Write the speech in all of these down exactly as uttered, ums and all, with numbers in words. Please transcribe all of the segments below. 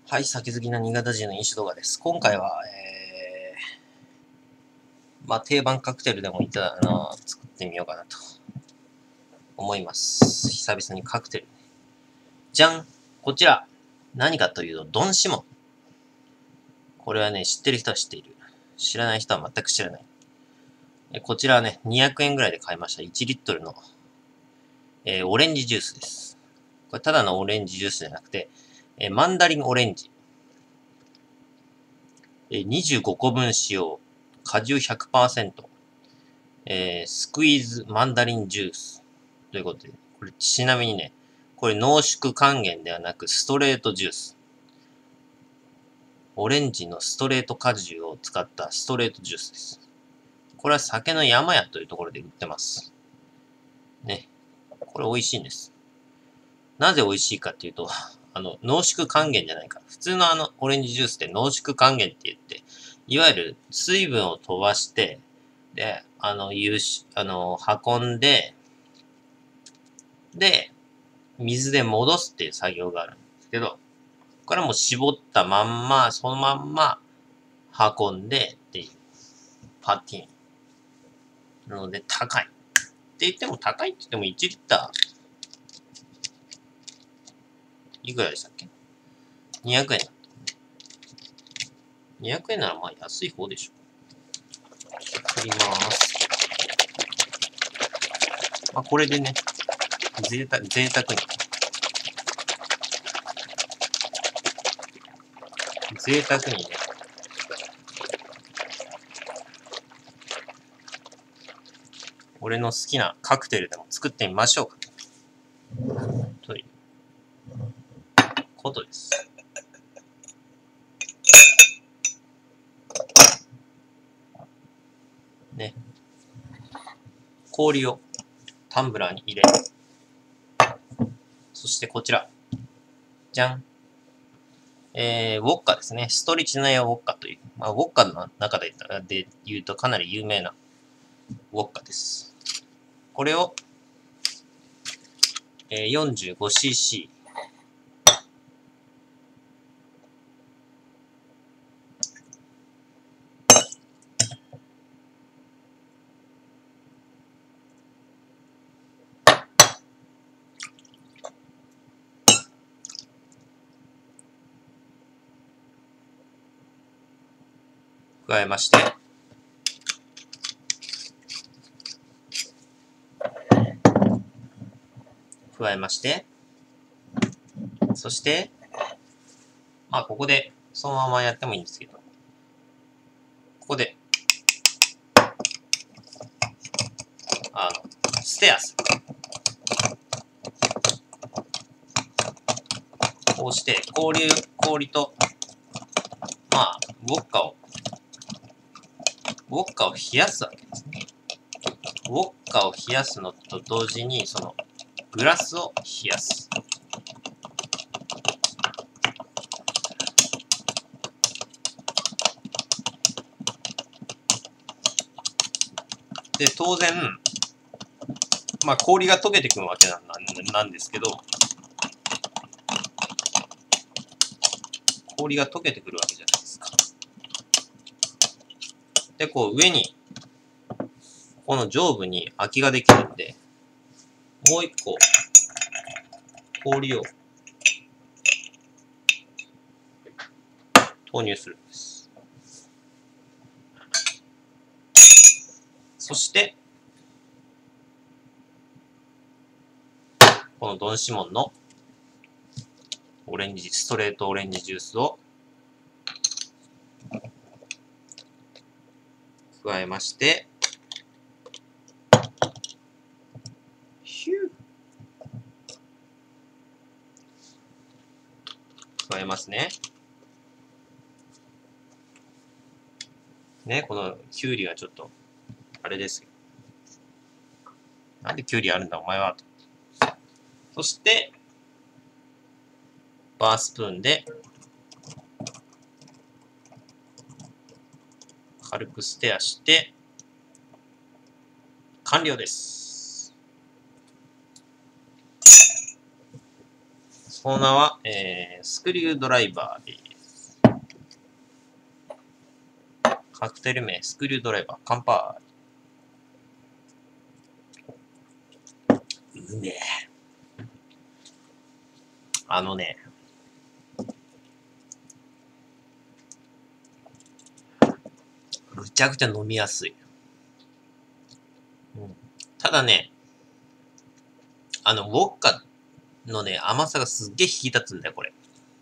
はい、酒好きな新潟人の飲酒動画です。今回は、えー、まあ定番カクテルでもいいかな、作ってみようかなと思います。久々にカクテル。じゃん！こちら。何かというと、ドンシモン。これはね、知ってる人は知っている。知らない人は全く知らない。えこちらはね、にひゃくえんぐらいで買いました。いちリットルの、えー、オレンジジュースです。これただのオレンジジュースじゃなくて、えー、マンダリンオレンジ。にじゅうごこぶん使用。果汁 ひゃくパーセント。えー、スクイーズマンダリンジュース。ということで、これちなみにね、これ濃縮還元ではなくストレートジュース。オレンジのストレート果汁を使ったストレートジュースです。これは酒の山屋というところで売ってます。ね。これ美味しいんです。なぜ美味しいかっていうと、あの、濃縮還元じゃないか。普通のあの、オレンジジュースって濃縮還元って言って、いわゆる水分を飛ばして、で、あの、有し、あの、運んで、で、水で戻すっていう作業があるんですけど、これはもう絞ったまんま、そのまんま運んでっていうパティーン。なので高い。って言っても高いって言ってもいちリッター、いくらでしたっけ ?にひゃく 円だった。にひゃくえんならまあ安い方でしょ。振ります。まあこれでね、贅沢、贅沢に。贅沢にね、俺の好きなカクテルでも作ってみましょうか。ということです。ね。氷をタンブラーに入れ、そしてこちら。じゃん。えー、ウォッカですね。ストリチナヤウォッカという、まあ、ウォッカの中でで言うとかなり有名なウォッカです。これを、えー、よんじゅうごシーシー。加えまして、加えまして、そして、まあ、ここで、そのままやってもいいんですけど、ここで、あの、ステアス。こうして、氷、氷と、まあ、ウォッカを、ウォッカを冷やすわけですね。ウォッカを冷やすのと同時に、その、グラスを冷やす。で、当然、まあ氷が溶けてくるわけなんなんですけど、氷が溶けてくるわけじゃないですか。で、こう上に、この上部に空きができるんで、もう一個、氷を投入するんです。そして、このドンシモンのオレンジ、ストレートオレンジジュースを加えまして、ヒュー加えますね。ね、このキュウリはちょっと、あれですよ。なんでキュウリあるんだお前はと。そして、バースプーンで、軽くステアして、完了です。 その名は、えー、スクリュードライバーです。カクテル名、スクリュードライバー、乾杯。うめえ。あのね、むちゃくちゃ飲みやすい。うん、ただね、あの、ウォッカのね、甘さがすっげえ引き立つんだよ、これ。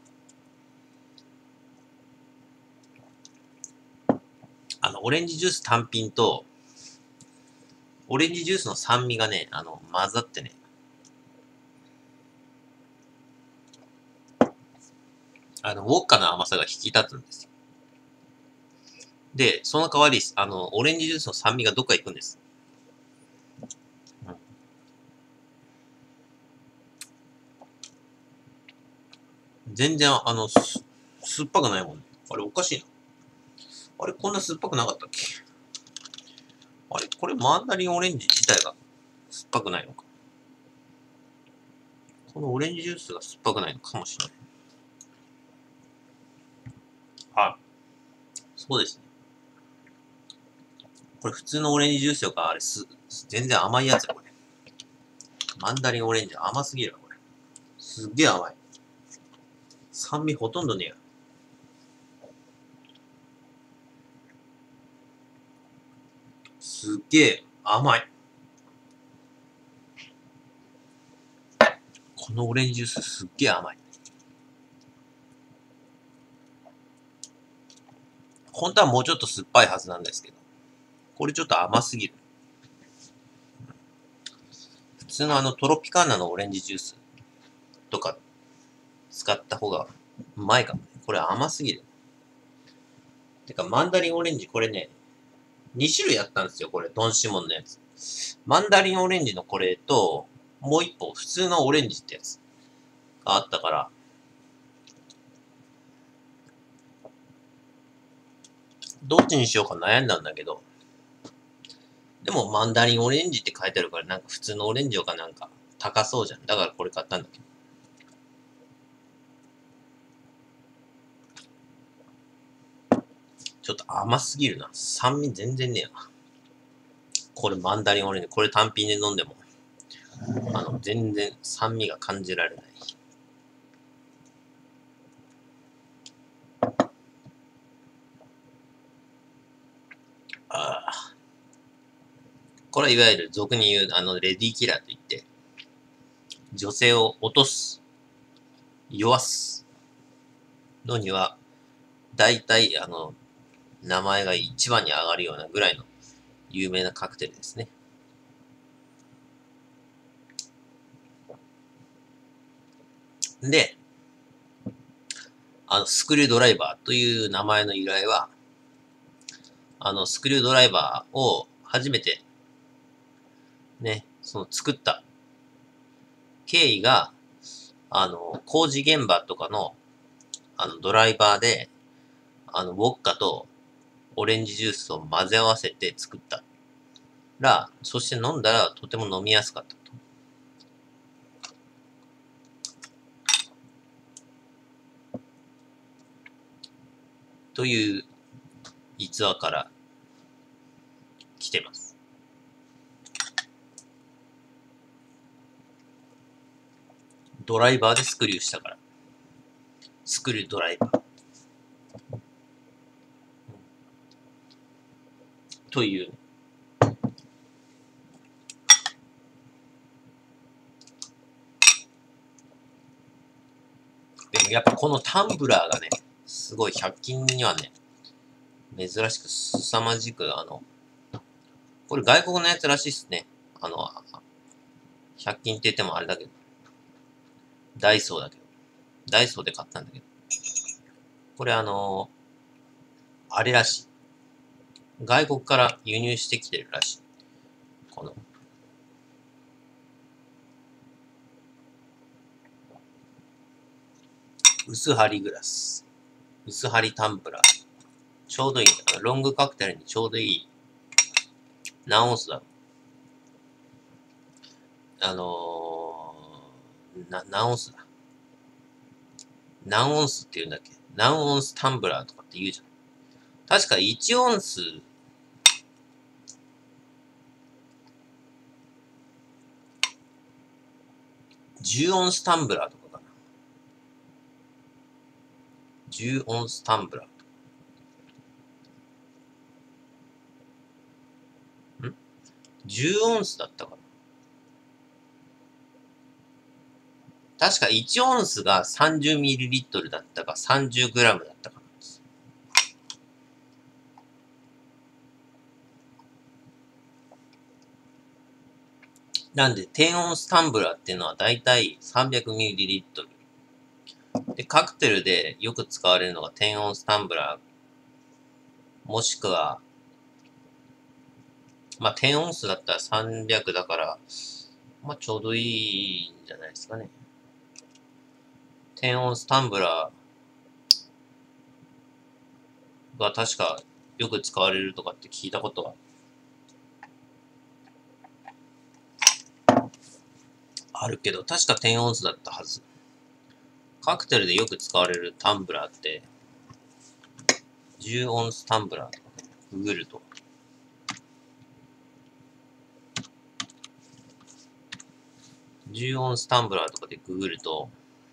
あの、オレンジジュース単品と、オレンジジュースの酸味がね、あの、混ざってね、あの、ウォッカの甘さが引き立つんですよ。で、その代わり、あの、オレンジジュースの酸味がどっか行くんです。うん、全然、あの、す、酸っぱくないもんね。あれ、おかしいな。あれ、こんな酸っぱくなかったっけ？あれ、これ、マンダリンオレンジ自体が酸っぱくないのか。このオレンジジュースが酸っぱくないのかもしれない。あ、そうですね。これ普通のオレンジジュースよか、あれす、全然甘いやつだ、これ。マンダリンオレンジ甘すぎるわ、これ。すっげえ甘い。酸味ほとんどねえよ。すっげえ甘い。このオレンジジュースすっげえ甘い。本当はもうちょっと酸っぱいはずなんですけど。これちょっと甘すぎる。普通のあのトロピカーナのオレンジジュースとか使った方がうまいかもね。これ甘すぎる。てか、マンダリンオレンジこれね、に種類あったんですよ、これ。ドンシモンのやつ。マンダリンオレンジのこれと、もう一個、普通のオレンジってやつがあったから、どっちにしようか悩んだんだけど、でもマンダリンオレンジって書いてあるから、なんか普通のオレンジよかなんか高そうじゃん。だからこれ買ったんだけど。ちょっと甘すぎるな。酸味全然ねえわ。これマンダリンオレンジ、これ単品で飲んでも、あの、全然酸味が感じられない。ああ。これはいわゆる俗に言う、あの、レディーキラーといって、女性を落とす、弱すのには、大体、あの、名前が一番に上がるようなぐらいの有名なカクテルですね。で、あの、スクリュードライバーという名前の由来は、あの、スクリュードライバーを初めて、ね、その作った経緯が、あの、工事現場とかの、あの、ドライバーで、あの、ウォッカとオレンジジュースを混ぜ合わせて作ったら、そして飲んだらとても飲みやすかったと。という逸話から来てます。ドライバーでスクリューしたから。スクリュードライバー。という、ね。でもやっぱこのタンブラーがね、すごいひゃく均にはね、珍しく凄まじく、あの、これ外国のやつらしいっすね。あの、ひゃく均って言ってもあれだけど、ダイソーだけど、ダイソーで買ったんだけど、これあの、あれらしい。外国から輸入してきてるらしい。この、薄張りグラス。薄張りタンブラー。ちょうどいい。ロングカクテルにちょうどいい。何オンスだろう。あのー、な、何オンスだ何オンスって言うんだっけ？何オンスタンブラーとかって言うじゃん。確かいちオンス、じゅうオンスタンブラーとかかな。じゅうオンスタンブラー。ん ?じゅう オンスだったかな。確かいちオンスが さんじゅうミリリットル だったか さんじゅうグラム だったかなんです。なんで、低温スタンブラーっていうのはだいたい さんびゃくミリリットル。で、カクテルでよく使われるのが低温スタンブラー。もしくは、まあ、低温数だったらさんびゃくだから、まあ、ちょうどいいんじゃないですかね。低温スタンブラーが確かよく使われるとかって聞いたことがあるけど、確か低温数だったはず。カクテルでよく使われるタンブラーって、じゅうオンスタンブラーとかググると、じゅうオンスタンブラーとかでググると、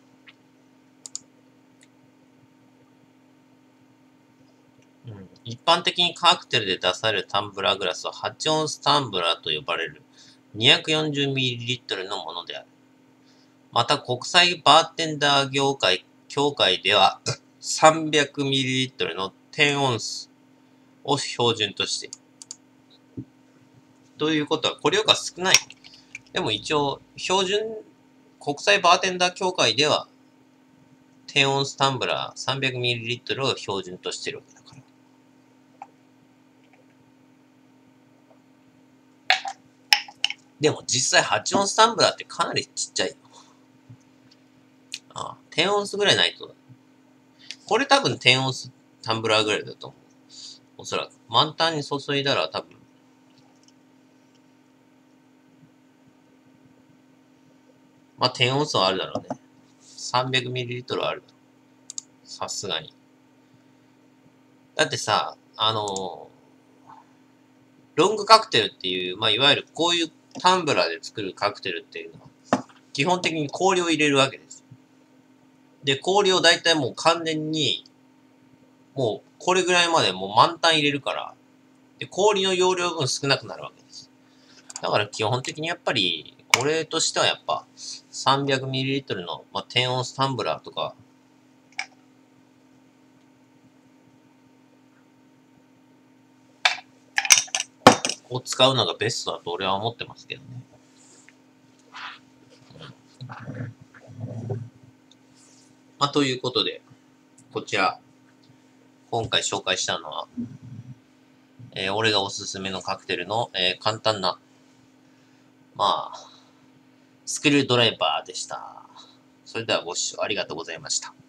うん、一般的にカクテルで出されるタンブラーグラスははちオンスタンブラーと呼ばれる にひゃくよんじゅうミリリットル のものである。また国際バーテンダー業界協会ではさんびゃくミリリットル のじゅうオンスを標準としている。ということは、これよりか少ない。でも一応、標準、国際バーテンダー協会では、低温スタンブラー さんびゃくミリリットル を標準としているわけだから。でも実際はちオンスタンブラーってかなりちっちゃいよ。ああ、じゅうオンスぐらいないと。これ多分じゅうオンスタンブラーぐらいだと思う。おそらく。満タンに注いだら多分。まあじゅうオンスはあるだろうね。さんびゃくミリリットル あるだろう。さすがに。だってさ、あのー、ロングカクテルっていう、まあいわゆるこういうタンブラーで作るカクテルっていうのは、基本的に氷を入れるわけです。で、氷をだいたいもう完全に、もうこれぐらいまでもう満タン入れるから、で、氷の容量分少なくなるわけです。だから基本的にやっぱり、俺としてはやっぱ さんびゃくミリリットル の、まあ、低温スタンブラーとか、を使うのがベストだと俺は思ってますけどね。まあ、ということで、こちら、今回紹介したのは、えー、俺がおすすめのカクテルの、えー、簡単な、まあ、スクリュードライバーでした。それではご視聴ありがとうございました。